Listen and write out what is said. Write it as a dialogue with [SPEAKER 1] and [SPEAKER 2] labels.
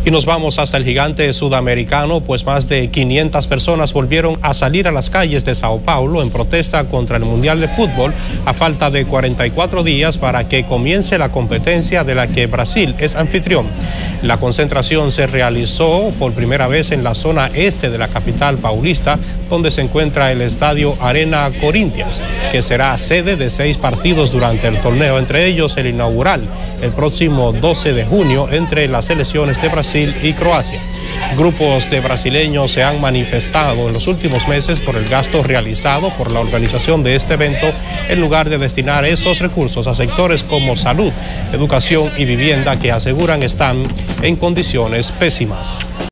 [SPEAKER 1] Y nos vamos hasta el gigante sudamericano, pues más de 500 personas volvieron a salir a las calles de Sao Paulo en protesta contra el Mundial de Fútbol a falta de 44 días para que comience la competencia de la que Brasil es anfitrión. La concentración se realizó por primera vez en la zona este de la capital paulista, donde se encuentra el estadio Arena Corinthians, que será sede de 6 partidos durante el torneo, entre ellos el inaugural el próximo 12 de junio entre las selecciones de Brasil y Croacia. Grupos de brasileños se han manifestado en los últimos meses por el gasto realizado por la organización de este evento, en lugar de destinar esos recursos a sectores como salud, educación y vivienda, que aseguran están en condiciones pésimas.